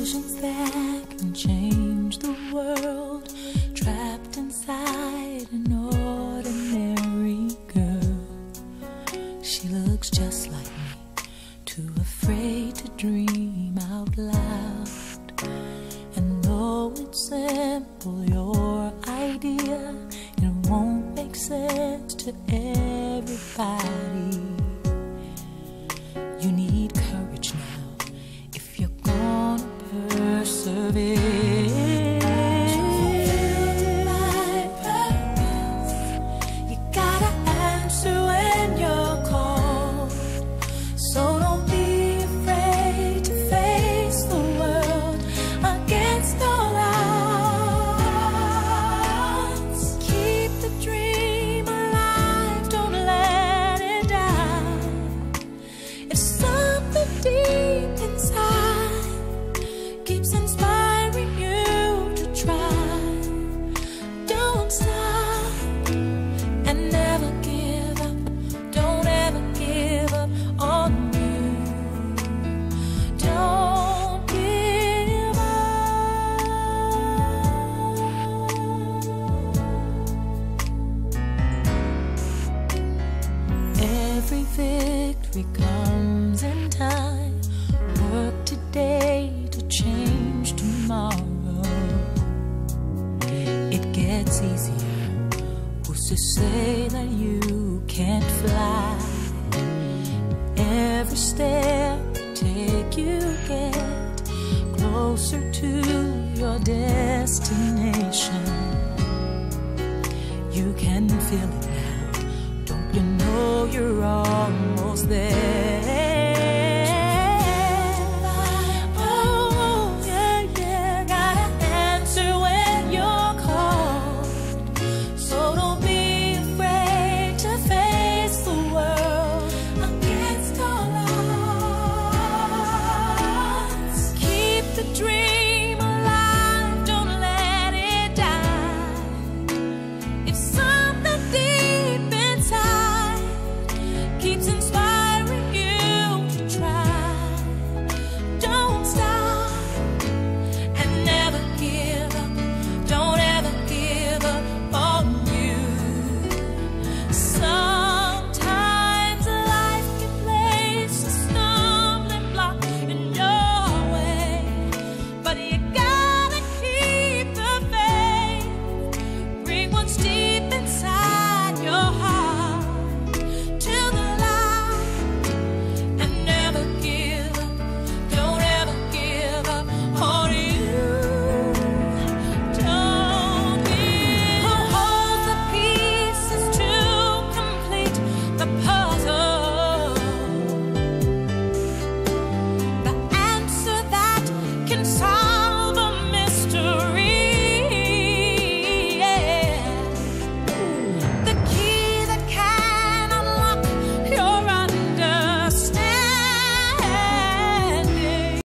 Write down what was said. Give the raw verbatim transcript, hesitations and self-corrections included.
Illusions that can change the world, trapped inside an ordinary girl. She looks just like me, too afraid to dream out loud. And though it's simple, your idea, it won't make sense to everybody. You need courage now if you're gonna persevere. Every victory comes in time. Work today to change tomorrow. It gets easier. Who's to say that you can't fly? Every step you take, you get closer to your destination. You can feel it now. You know you're almost there.